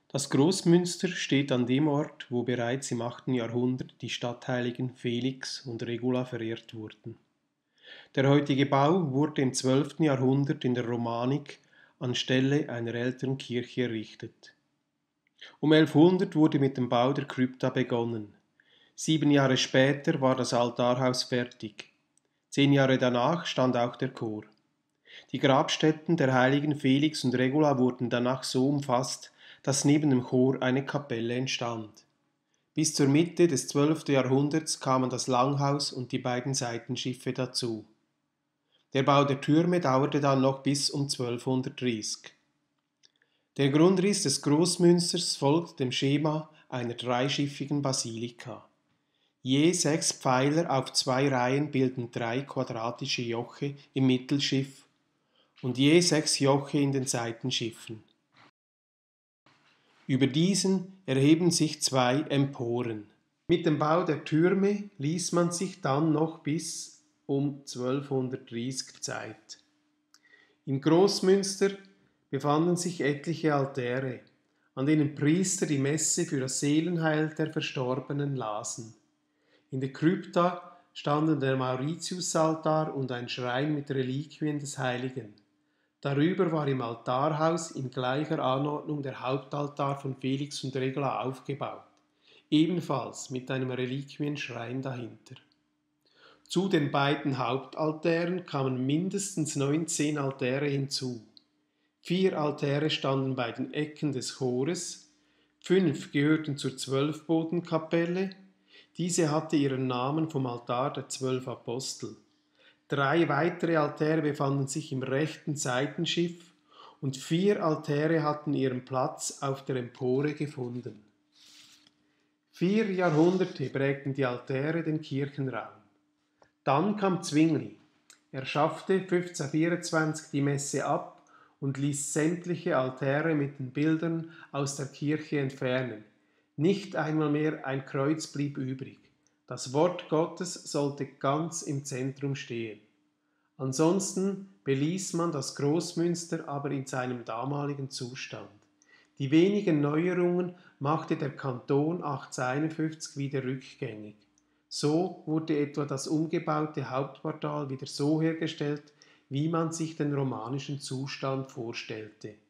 Das Großmünster steht an dem Ort, wo bereits im 8. Jahrhundert die Stadtheiligen Felix und Regula verehrt wurden. Der heutige Bau wurde im 12. Jahrhundert in der Romanik anstelle einer älteren Kirche errichtet. Um 1100 wurde mit dem Bau der Krypta begonnen. 7 Jahre später war das Altarhaus fertig. 10 Jahre danach stand auch der Chor. Die Grabstätten der Heiligen Felix und Regula wurden danach so umfasst, dass neben dem Chor eine Kapelle entstand. Bis zur Mitte des 12. Jahrhunderts kamen das Langhaus und die beiden Seitenschiffe dazu. Der Bau der Türme dauerte dann noch bis um 1230. Der Grundriss des Großmünsters folgt dem Schema einer dreischiffigen Basilika. Je 6 Pfeiler auf 2 Reihen bilden 3 quadratische Joche im Mittelschiff und je 6 Joche in den Seitenschiffen. Über diesen erheben sich 2 Emporen. Mit dem Bau der Türme ließ man sich dann noch bis um 1230 Zeit. Im Großmünster befanden sich etliche Altäre, an denen Priester die Messe für das Seelenheil der Verstorbenen lasen. In der Krypta standen der Mauritiusaltar und ein Schrein mit Reliquien des Heiligen. Darüber war im Altarhaus in gleicher Anordnung der Hauptaltar von Felix und Regula aufgebaut, ebenfalls mit einem Reliquienschrein dahinter. Zu den beiden Hauptaltären kamen mindestens 19 Altäre hinzu. 4 Altäre standen bei den Ecken des Chores, 5 gehörten zur Zwölfbodenkapelle, diese hatte ihren Namen vom Altar der 12 Apostel. 3 weitere Altäre befanden sich im rechten Seitenschiff und 4 Altäre hatten ihren Platz auf der Empore gefunden. 4 Jahrhunderte prägten die Altäre den Kirchenraum. Dann kam Zwingli. Er schaffte 1524 die Messe ab und ließ sämtliche Altäre mit den Bildern aus der Kirche entfernen. Nicht einmal mehr ein Kreuz blieb übrig. Das Wort Gottes sollte ganz im Zentrum stehen. Ansonsten beließ man das Großmünster aber in seinem damaligen Zustand. Die wenigen Neuerungen machte der Kanton 1851 wieder rückgängig. So wurde etwa das umgebaute Hauptportal wieder so hergestellt, wie man sich den romanischen Zustand vorstellte.